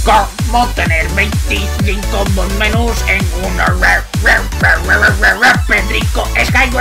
¿Cómo tener 25 menús en uno? Pedrico Sky.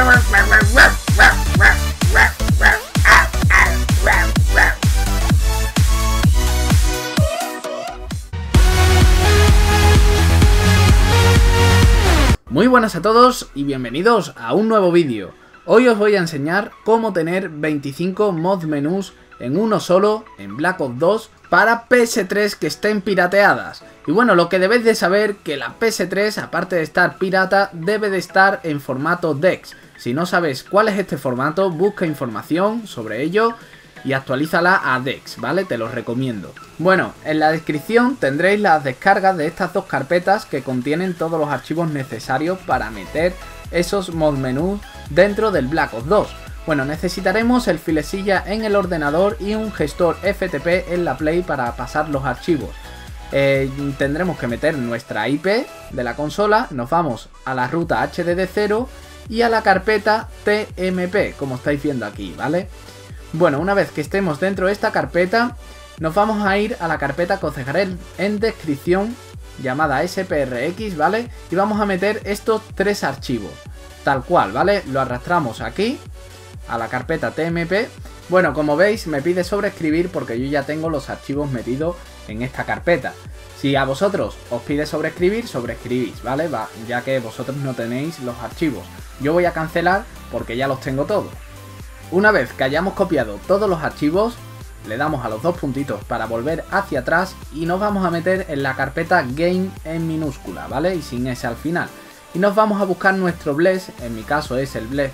Muy buenas a todos y bienvenidos a un nuevo vídeo. Hoy os voy a enseñar cómo tener 25 mod menús en uno solo en Black Ops 2 para PS3 que estén pirateadas. Y bueno, lo que debéis de saber que la PS3, aparte de estar pirata, debe de estar en formato DeX. Si no sabes cuál es este formato, busca información sobre ello y actualízala a DeX, ¿vale? Te lo recomiendo. Bueno, en la descripción tendréis las descargas de estas dos carpetas que contienen todos los archivos necesarios para meter esos mod menús dentro del Black Ops 2. Bueno, necesitaremos el filesilla en el ordenador y un gestor FTP en la Play para pasar los archivos. Tendremos que meter nuestra IP de la consola, nos vamos a la ruta HDD0 y a la carpeta TMP, como estáis viendo aquí, ¿vale? Bueno, una vez que estemos dentro de esta carpeta, nos vamos a ir a la carpeta que os dejaré en descripción, llamada SPRX, ¿vale? Y vamos a meter estos tres archivos, tal cual, ¿vale? Lo arrastramos aquí, a la carpeta TMP. Bueno, como veis, me pide sobreescribir porque yo ya tengo los archivos metidos en esta carpeta. Si a vosotros os pide sobreescribir, sobreescribís, ¿vale? Ya que vosotros no tenéis los archivos. Yo voy a cancelar porque ya los tengo todos. Una vez que hayamos copiado todos los archivos, le damos a los dos puntitos para volver hacia atrás y nos vamos a meter en la carpeta Game en minúscula, ¿vale? Y sin S al final. Y nos vamos a buscar nuestro BLES, en mi caso es el BLES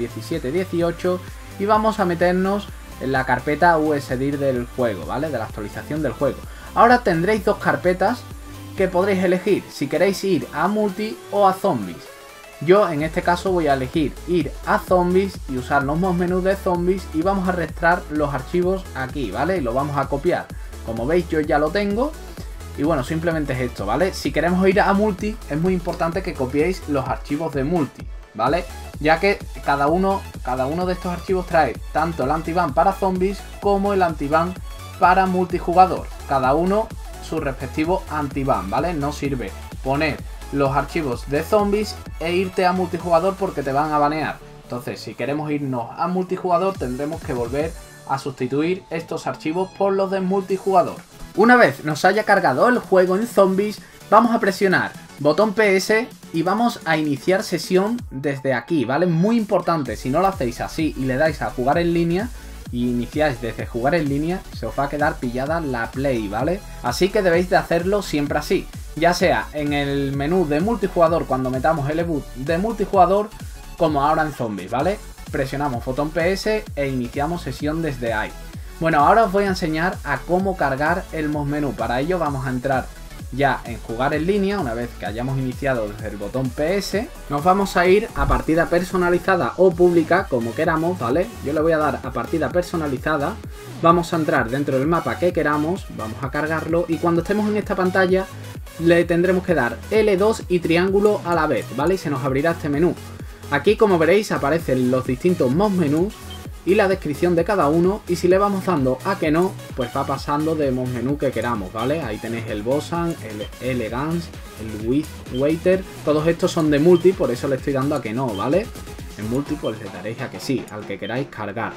01718, y vamos a meternos en la carpeta USDIR del juego, ¿vale? De la actualización del juego. Ahora tendréis dos carpetas que podréis elegir si queréis ir a multi o a zombies. Yo en este caso voy a elegir ir a zombies y usar los mod menús de zombies y vamos a arrastrar los archivos aquí, ¿vale? Y lo vamos a copiar. Como veis yo ya lo tengo. Y bueno, simplemente es esto, ¿vale? Si queremos ir a multi, es muy importante que copiéis los archivos de multi, ¿vale? Ya que cada uno de estos archivos trae tanto el antiban para zombies como el antiban para multijugador. Cada uno su respectivo antiban, ¿vale? No sirve poner los archivos de zombies e irte a multijugador porque te van a banear. Entonces, si queremos irnos a multijugador, tendremos que volver a sustituir estos archivos por los de multijugador. Una vez nos haya cargado el juego en zombies, vamos a presionar botón PS y vamos a iniciar sesión desde aquí, ¿vale? Muy importante, si no lo hacéis así y le dais a jugar en línea y iniciáis desde jugar en línea, se os va a quedar pillada la Play, ¿vale? Así que debéis de hacerlo siempre así, ya sea en el menú de multijugador cuando metamos el eboot de multijugador, como ahora en zombies, ¿vale? Presionamos botón PS e iniciamos sesión desde ahí. Bueno, ahora os voy a enseñar a cómo cargar el mod menú. Para ello vamos a entrar ya en jugar en línea. Una vez que hayamos iniciado desde el botón PS, nos vamos a ir a partida personalizada o pública, como queramos, ¿vale? Yo le voy a dar a partida personalizada. Vamos a entrar dentro del mapa que queramos, vamos a cargarlo y cuando estemos en esta pantalla le tendremos que dar L2 y triángulo a la vez, ¿vale? Y se nos abrirá este menú. Aquí, como veréis, aparecen los distintos mod menús y la descripción de cada uno, y si le vamos dando a que no, pues va pasando de mod menú que queramos, ¿vale? Ahí tenéis el Bosan, el Elegance, el Waiter, todos estos son de multi, por eso le estoy dando a que no, ¿vale? En multi pues le daréis a que sí, al que queráis cargar.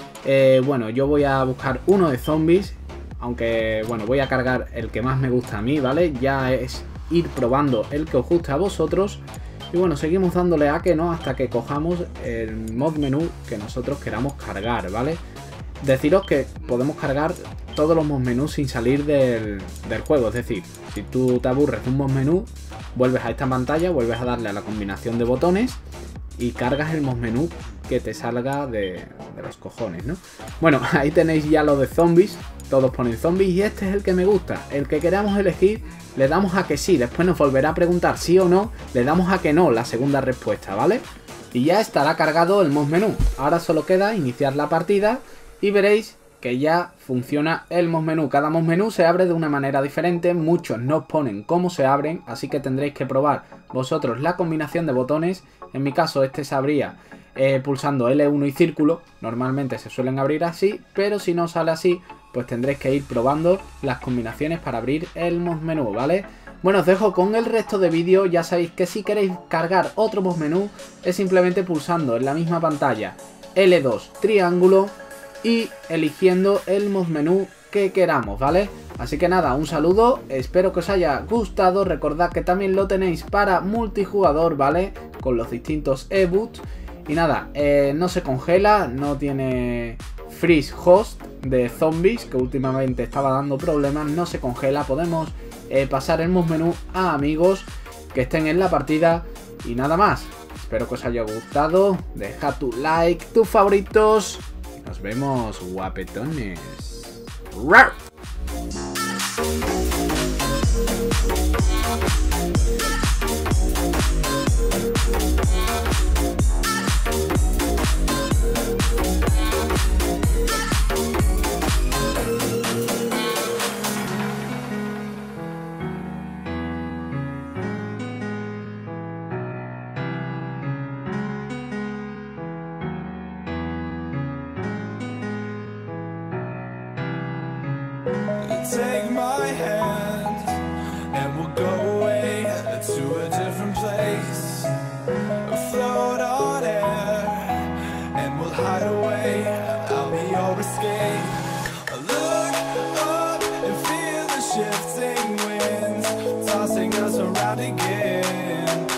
Bueno, yo voy a buscar uno de zombies, aunque bueno, voy a cargar el que más me gusta a mí, ¿vale? Ya es ir probando el que os guste a vosotros. Y bueno, seguimos dándole a que no hasta que cojamos el mod menú que nosotros queramos cargar, ¿vale? Deciros que podemos cargar todos los mod menús sin salir del juego. Es decir, si tú te aburres de un mod menú, vuelves a esta pantalla, vuelves a darle a la combinación de botones y cargas el mod menú que te salga de los cojones, ¿no? Bueno, ahí tenéis ya lo de zombies. Todos ponen zombies y este es el que me gusta. El que queramos elegir, le damos a que sí. Después nos volverá a preguntar sí o no. Le damos a que no, la segunda respuesta, ¿vale? Y ya estará cargado el mod menú. Ahora solo queda iniciar la partida y veréis que ya funciona el mod menú. Cada mod menú se abre de una manera diferente. Muchos no ponen cómo se abren, así que tendréis que probar vosotros la combinación de botones. En mi caso este se abría pulsando L1 y círculo. Normalmente se suelen abrir así, pero si no sale así, pues tendréis que ir probando las combinaciones para abrir el mod menú, ¿vale? Bueno, os dejo con el resto de vídeo. Ya sabéis que si queréis cargar otro mod menú es simplemente pulsando en la misma pantalla L2 triángulo y eligiendo el mod menú que queramos, ¿vale? Así que nada, un saludo, espero que os haya gustado. Recordad que también lo tenéis para multijugador, ¿vale? Con los distintos e-boots. Y nada, no se congela, no tiene freeze host de zombies, que últimamente estaba dando problemas, no se congela. Podemos pasar el mod menú a amigos que estén en la partida y nada más. Espero que os haya gustado, deja tu like, tus favoritos y nos vemos, guapetones. ¡Rar! Take my hand and we'll go away to a different place, float on air and we'll hide away. I'll be your escape. Look up and feel the shifting winds tossing us around again.